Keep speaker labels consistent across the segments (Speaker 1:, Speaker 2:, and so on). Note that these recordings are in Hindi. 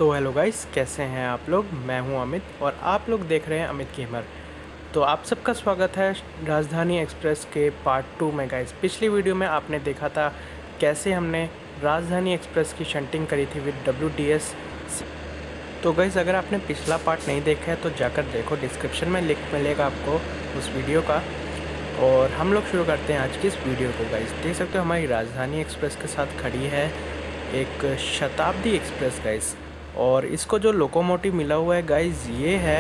Speaker 1: तो हेलो गाइस, कैसे हैं आप लोग। मैं हूं अमित और आप लोग देख रहे हैं अमित गेमर। तो आप सबका स्वागत है राजधानी एक्सप्रेस के पार्ट 2 में गाइस। पिछली वीडियो में आपने देखा था कैसे हमने राजधानी एक्सप्रेस की शंटिंग करी थी विद WDS। तो गाइस, अगर आपने पिछला पार्ट नहीं देखा है तो जाकर देखो, डिस्क्रिप्शन में लिंक मिलेगा आपको उस वीडियो का। और हम लोग शुरू करते हैं आज की इस वीडियो को। गाइस देख सकते हो हमारी राजधानी एक्सप्रेस के साथ खड़ी है एक शताब्दी एक्सप्रेस गाइस। और इसको जो लोकोमोटिव मिला हुआ है गाइस, ये है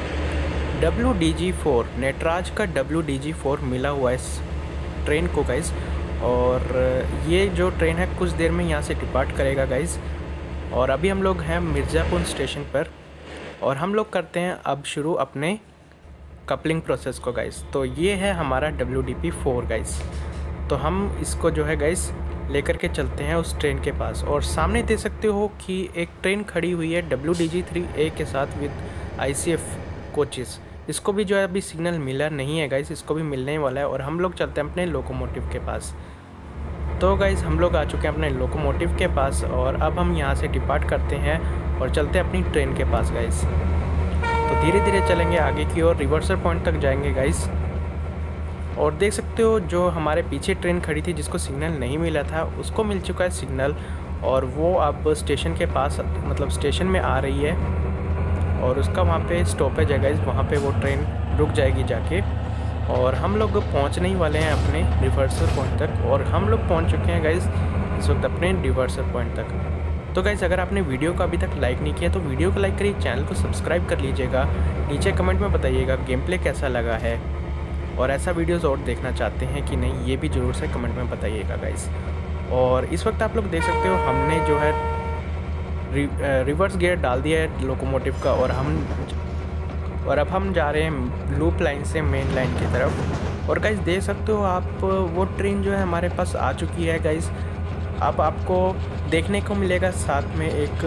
Speaker 1: WDG4, नटराज का WDG4 मिला हुआ है इस ट्रेन को गाइस। और ये जो ट्रेन है कुछ देर में यहाँ से डिपार्ट करेगा गाइस। और अभी हम लोग हैं मिर्ज़ापुर स्टेशन पर और हम लोग करते हैं अब शुरू अपने कपलिंग प्रोसेस को गाइस। तो ये है हमारा WDP4 गाइस। तो हम इसको जो है गाइस लेकर के चलते हैं उस ट्रेन के पास। और सामने देख सकते हो कि एक ट्रेन खड़ी हुई है WDG3A के साथ विद ICF कोचेस। इसको भी जो है अभी सिग्नल मिला नहीं है गाइस, इसको भी मिलने वाला है। और हम लोग चलते हैं अपने लोकोमोटिव के पास। तो गाइस हम लोग आ चुके हैं अपने लोकोमोटिव के पास और अब हम यहाँ से डिपार्ट करते हैं और चलते हैं अपनी ट्रेन के पास गाइस। तो धीरे धीरे चलेंगे आगे की ओर, रिवर्सल पॉइंट तक जाएंगे गाइस। और देख सकते हो जो हमारे पीछे ट्रेन खड़ी थी जिसको सिग्नल नहीं मिला था, उसको मिल चुका है सिग्नल। और वो अब स्टेशन के पास, मतलब स्टेशन में आ रही है और उसका वहाँ पे स्टॉपेज है गाइस, वहाँ पे वो ट्रेन रुक जाएगी जाके। और हम लोग पहुँचने ही वाले हैं अपने रिवर्सल पॉइंट तक। और हम लोग पहुँच चुके हैं गाइस इस वक्त अपने रिवर्सल पॉइंट तक। तो गाइस अगर आपने वीडियो को अभी तक लाइक नहीं किया तो वीडियो को लाइक करिए, चैनल को सब्सक्राइब कर लीजिएगा। नीचे कमेंट में बताइएगा गेम प्ले कैसा लगा है और ऐसा वीडियोस और देखना चाहते हैं कि नहीं, ये भी ज़रूर से कमेंट में बताइएगा गाइस। और इस वक्त आप लोग देख सकते हो हमने जो है रिवर्स गियर डाल दिया है लोकोमोटिव का। और अब हम जा रहे हैं लूप लाइन से मेन लाइन की तरफ। और गाइस देख सकते हो आप, वो ट्रेन जो है हमारे पास आ चुकी है गाइस। अब आपको देखने को मिलेगा साथ में एक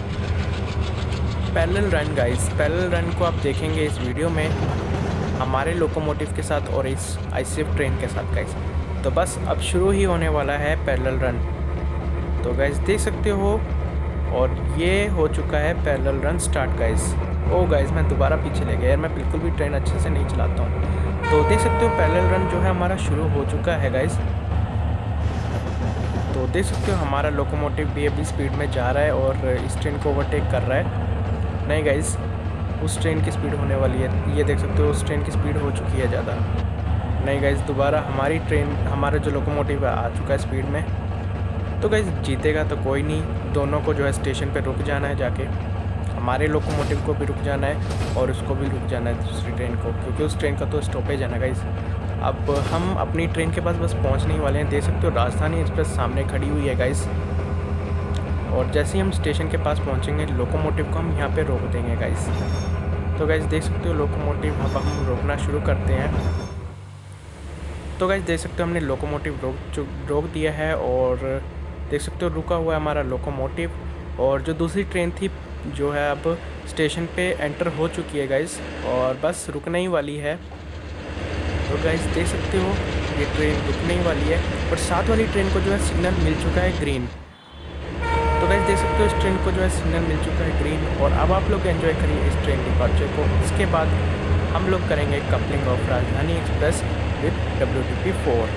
Speaker 1: parallel run guys. Parallel run को आप देखेंगे इस वीडियो में हमारे लोकोमोटिव के साथ और इस ICF ट्रेन के साथ गाइस। तो बस अब शुरू ही होने वाला है पैरेलल रन। तो गाइस देख सकते हो और ये हो चुका है parallel run start guys. Oh guys मैं दोबारा पीछे ले गया यार, मैं बिल्कुल भी ट्रेन अच्छे से नहीं चलाता हूँ। तो देख सकते हो पैरेलल रन जो है हमारा शुरू हो चुका है गाइस। तो देख सकते हो हमारा लोकोमोटिव भी अभी स्पीड में जा रहा है और इस ट्रेन को ओवरटेक कर रहा है। नहीं गाइस, उस ट्रेन की स्पीड होने वाली है, ये देख सकते हो उस ट्रेन की स्पीड हो चुकी है ज़्यादा। नहीं गाइस, दोबारा हमारी ट्रेन, हमारा जो लोकोमोटिव है आ चुका है स्पीड में। तो गाइस जीतेगा तो कोई नहीं, दोनों को जो है स्टेशन पे रुक जाना है जाके। हमारे लोकोमोटिव को भी रुक जाना है और उसको भी रुक जाना है दूसरी ट्रेन को, क्योंकि उस ट्रेन का तो स्टॉपेज है ना गाइस। अब हम अपनी ट्रेन के पास बस पहुँचने ही वाले हैं। देख सकते हो राजधानी एक्सप्रेस सामने खड़ी हुई है गाइस। और जैसे ही हम स्टेशन के पास पहुंचेंगे लोकोमोटिव को हम यहाँ पे रोक देंगे गाइस। तो गाइस देख सकते हो लोकोमोटिव अब हम रोकना शुरू करते हैं। तो गाइस देख सकते हो हमने लोकोमोटिव रोक दिया है और देख सकते हो रुका हुआ है हमारा लोकोमोटिव। और जो दूसरी ट्रेन थी जो है अब स्टेशन पे एंटर हो चुकी है गाइस और बस रुकने ही वाली है। तो गाइस देख सकते हो ये ट्रेन रुकने ही वाली है और साथ वाली ट्रेन को जो है सिग्नल मिल चुका है ग्रीन। तो गाइस देख सकते हो इस ट्रेन को जो है सिग्नल मिल चुका है ग्रीन। और अब आप लोग एंजॉय करिए इस ट्रेन डिपार्चर को। इसके बाद हम लोग करेंगे coupling of Rajdhani express with WDP4।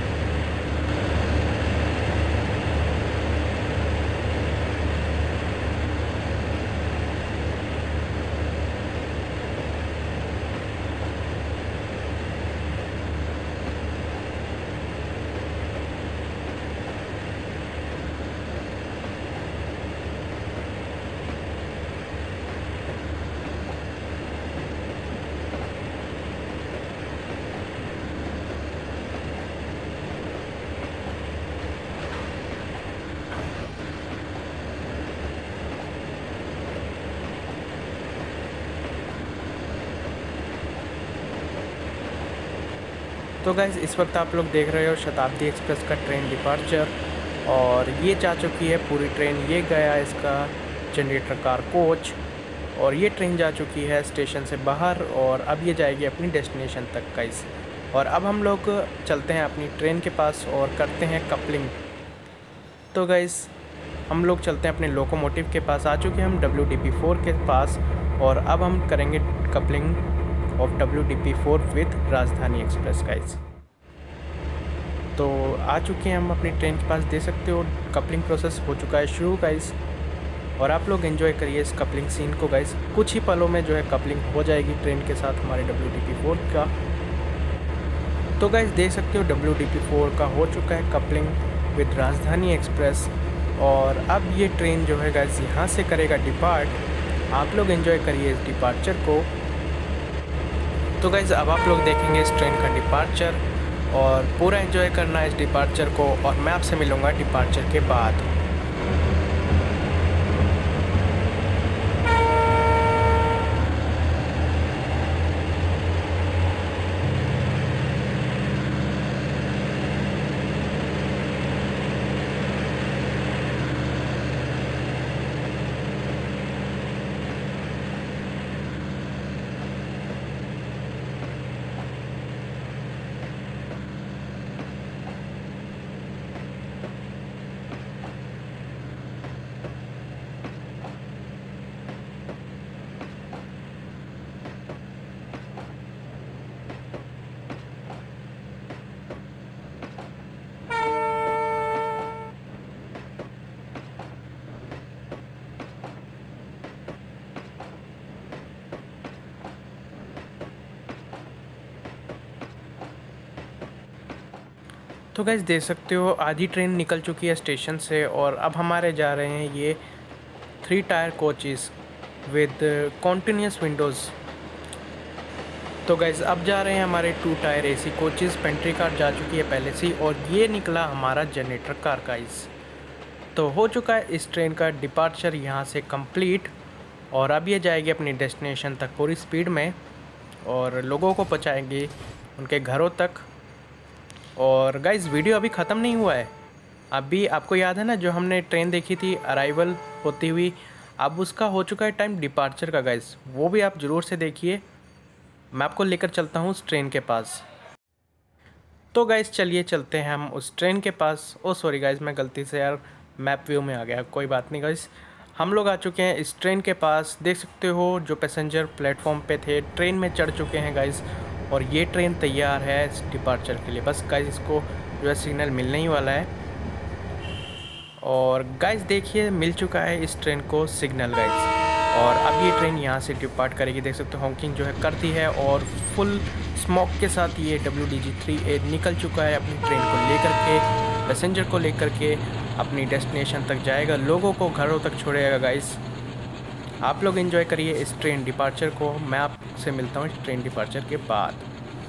Speaker 1: तो गाइस इस वक्त आप लोग देख रहे हो शताब्दी एक्सप्रेस का ट्रेन डिपार्चर। और ये जा चुकी है पूरी ट्रेन, ये गया इसका जनरेटर कार कोच और ये ट्रेन जा चुकी है स्टेशन से बाहर और अब ये जाएगी अपनी डेस्टिनेशन तक गाइस। और अब हम लोग चलते हैं अपनी ट्रेन के पास और करते हैं कपलिंग। तो गाइस हम लोग चलते हैं अपने लोकोमोटिव के पास। आ चुके हैं हम WDP4 के पास और अब हम करेंगे coupling of WDP4 with Rajdhani express guys. तो आ चुके हैं हम अपनी ट्रेन के पास, दे सकते हो कपलिंग प्रोसेस हो चुका है शुरू गाइस। और आप लोग एंजॉय करिए इस कपलिंग सीन को गाइस। कुछ ही पलों में जो है कपलिंग हो जाएगी ट्रेन के साथ हमारे WDP4 का। तो गाइस देख सकते हो WDP4 का हो चुका है कपलिंग विद राजधानी एक्सप्रेस। और अब ये ट्रेन जो है गाइस यहाँ से करेगा डिपार्ट। आप लोग एंजॉय करिए इस डिपार्चर को। तो गाइस अब आप लोग देखेंगे इस ट्रेन का डिपार्चर और पूरा एंजॉय करना है इस डिपार्चर को। और मैं आपसे मिलूँगा डिपार्चर के बाद। तो गाइस देख सकते हो आधी ट्रेन निकल चुकी है स्टेशन से और अब हमारे जा रहे हैं ये 3 tier coaches with continuous windows. तो गाइस अब जा रहे हैं हमारे 2 tier AC coaches. Pantry car जा चुकी है पहले से ही और ये निकला हमारा जनरेटर कार गाइस। तो हो चुका है इस ट्रेन का डिपार्चर यहाँ से कंप्लीट और अब ये जाएगी अपनी डेस्टिनेशन तक पूरी स्पीड में और लोगों को पहुँचाएंगे उनके घरों तक। और गाइस वीडियो अभी ख़त्म नहीं हुआ है। अभी आपको याद है ना जो हमने ट्रेन देखी थी अराइवल होती हुई, अब उसका हो चुका है टाइम डिपार्चर का गाइस। वो भी आप ज़रूर से देखिए। मैं आपको लेकर चलता हूँ उस ट्रेन के पास। तो गाइस चलिए चलते हैं हम उस ट्रेन के पास। ओ सॉरी गाइस, मैं गलती से यार मैप व्यू में आ गया। कोई बात नहीं गाइस, हम लोग आ चुके हैं इस ट्रेन के पास। देख सकते हो जो पैसेंजर प्लेटफॉर्म पे थे ट्रेन में चढ़ चुके हैं गाइस और ये ट्रेन तैयार है इस डिपार्चर के लिए। बस गाइस इसको जो है सिग्नल मिलने ही वाला है। और गाइस देखिए मिल चुका है इस ट्रेन को सिग्नल गाइस। और अब ये ट्रेन यहाँ से डिपार्ट करेगी। देख सकते हो हॉकिंग जो है करती है और फुल स्मोक के साथ ये WDG3A निकल चुका है अपनी ट्रेन को लेकर के, पैसेंजर को लेकर के अपनी डेस्टिनेशन तक जाएगा, लोगों को घरों तक छोड़ेगा गाइस। आप लोग एंजॉय करिए इस ट्रेन डिपार्चर को। मैं आपसे मिलता हूँ इस ट्रेन डिपार्चर के बाद।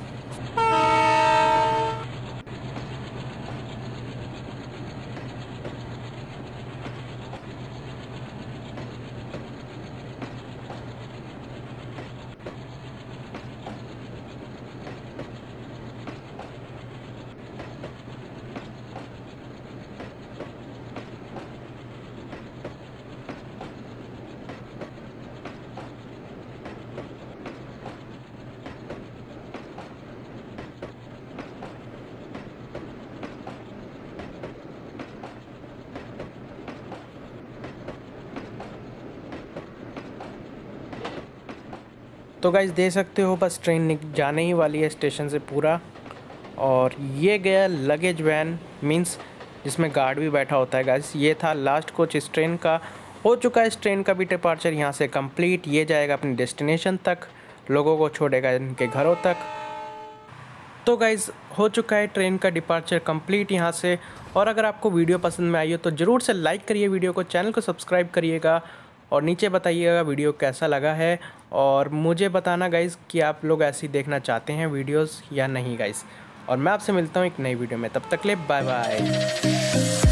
Speaker 1: तो गाइस देख सकते हो बस ट्रेन जाने ही वाली है स्टेशन से पूरा। और ये गया लगेज वैन, मींस जिसमें गार्ड भी बैठा होता है गाइस। ये था लास्ट कोच इस ट्रेन का। हो चुका है इस ट्रेन का भी डिपार्चर यहाँ से कंप्लीट। ये जाएगा अपनी डेस्टिनेशन तक, लोगों को छोड़ेगा इनके घरों तक। तो गाइस हो चुका है ट्रेन का डिपार्चर कंप्लीट यहाँ से। और अगर आपको वीडियो पसंद में आई हो तो ज़रूर से लाइक करिए वीडियो को, चैनल को सब्सक्राइब करिएगा और नीचे बताइएगा वीडियो कैसा लगा है। और मुझे बताना गाइस कि आप लोग ऐसी देखना चाहते हैं वीडियोस या नहीं गाइस। और मैं आपसे मिलता हूँ एक नई वीडियो में, तब तक ले बाय बाय।